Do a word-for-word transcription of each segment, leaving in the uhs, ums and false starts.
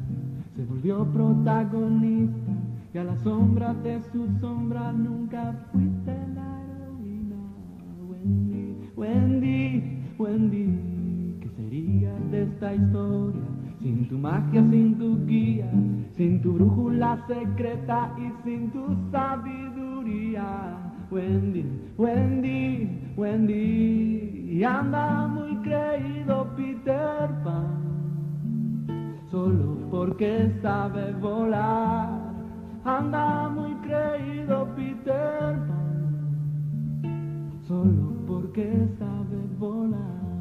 se volvió protagonista y a la sombra de su sombra nunca fuiste la heroína. Wendy, Wendy, Wendy, ¿qué sería de esta historia? Sin tu magia, sin tu guía, sin tu brújula secreta y sin tu sabiduría. Wendy, Wendy, Wendy, anda muy creído Peter Pan, solo porque sabe volar. Anda muy creído Peter Pan, solo porque sabe volar.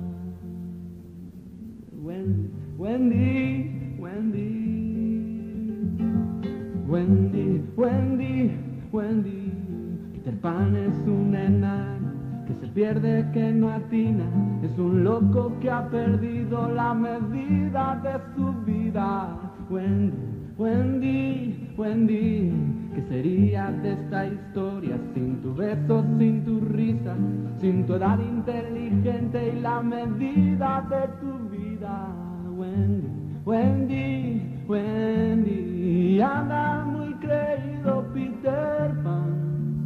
Wendy, Wendy, Wendy, Wendy, Wendy, Wendy. Peter Pan es un enano que se pierde, que no atina. Es un loco que ha perdido la medida de su vida. Wendy, Wendy, Wendy, ¿qué sería de esta historia sin tu beso, sin tu risa, sin tu edad inteligente y la medida de tu vida? Wendy, Wendy, Wendy, anda muy creído Peter Pan,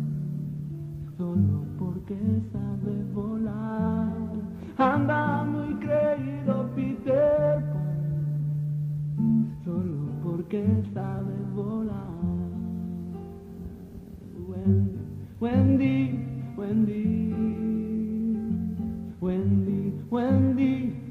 solo porque sabe volar. Anda muy creído Peter Pan, solo porque sabe volar. Wendy, Wendy, Wendy, Wendy, Wendy.